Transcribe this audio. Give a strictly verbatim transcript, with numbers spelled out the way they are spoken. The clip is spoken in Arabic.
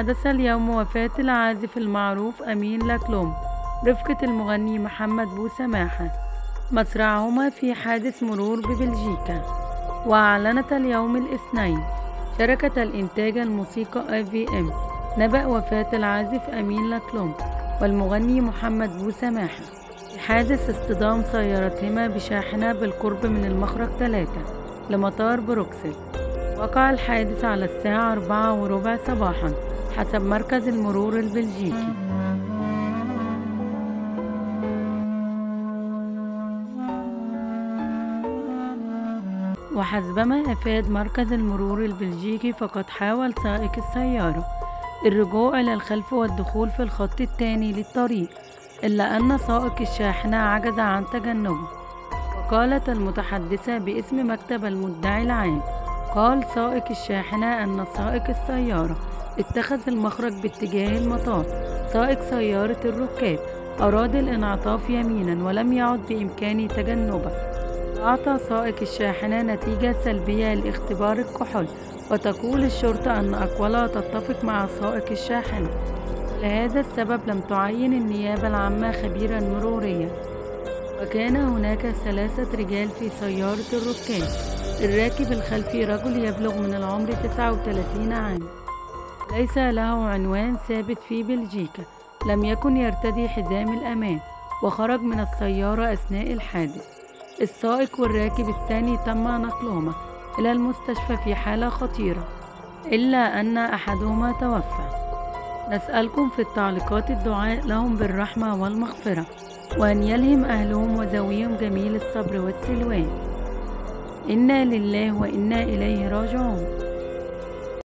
حدث اليوم وفاة العازف المعروف أمين لاكلوم رفقة المغني محمد بوسماحة، مصرعهما في حادث مرور ببلجيكا. وأعلنت اليوم الاثنين شركة الإنتاج الموسيقى آي في إم نبأ وفاة العازف أمين لاكلوم والمغني محمد بوسماحة في حادث اصطدام سيارتهما بشاحنة بالقرب من المخرج ثلاثة لمطار بروكسل. وقع الحادث على الساعة أربعة وربع صباحا حسب مركز المرور البلجيكي. وحسبما أفاد مركز المرور البلجيكي، فقد حاول سائق السيارة الرجوع إلى الخلف والدخول في الخط الثاني للطريق، إلا أن سائق الشاحنة عجز عن تجنبه. وقالت المتحدثة باسم مكتب المدعي العام، قال سائق الشاحنة أن سائق السيارة اتخذ المخرج باتجاه المطار. سائق سيارة الركاب أراد الانعطاف يمينا ولم يعد بإمكانه تجنبه. أعطى سائق الشاحنة نتيجة سلبية لاختبار الكحول، وتقول الشرطة أن أقوالها تتفق مع سائق الشاحنة. لهذا السبب لم تعين النيابة العامة خبيرا مروريا. وكان هناك ثلاثة رجال في سيارة الركاب. الراكب الخلفي رجل يبلغ من العمر تسعة وثلاثين عام، ليس له عنوان ثابت في بلجيكا، لم يكن يرتدي حزام الأمان، وخرج من السيارة أثناء الحادث. السائق والراكب الثاني تم نقلهما إلى المستشفى في حالة خطيرة، إلا أن أحدهما توفى. نسألكم في التعليقات الدعاء لهم بالرحمة والمغفرة، وأن يلهم أهلهم وذويهم جميل الصبر والسلوان. إنا لله وإنا إليه راجعون.